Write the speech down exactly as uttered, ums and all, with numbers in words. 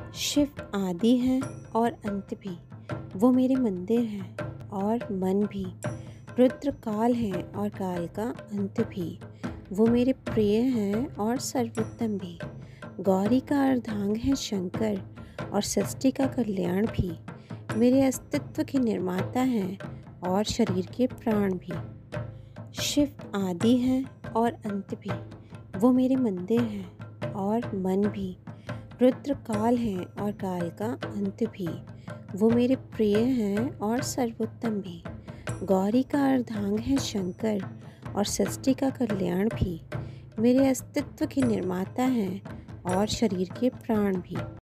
शिव आदि हैं और अंत भी, वो मेरे मंदिर हैं और मन भी। रुद्र काल हैं और काल का अंत भी, वो मेरे प्रिय हैं और सर्वोत्तम भी। गौरी का अर्धांग है शंकर और सृष्टि का कल्याण भी, मेरे अस्तित्व के निर्माता हैं और शरीर के प्राण भी। शिव आदि हैं और अंत भी, वो मेरे मंदिर हैं और मन भी। रुद्र काल हैं और काल का अंत भी, वो मेरे प्रिय हैं और सर्वोत्तम भी। गौरी का अर्धांग है शंकर और सृष्टि का कल्याण भी, मेरे अस्तित्व के निर्माता हैं और शरीर के प्राण भी।